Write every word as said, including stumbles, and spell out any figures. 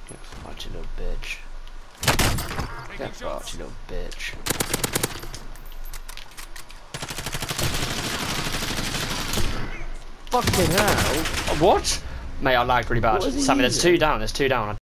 Get fucked, you little bitch. Get fucked, you little bitch. Fucking hell. What? Mate, I lagged really bad. Sammy, there's two down, there's two down.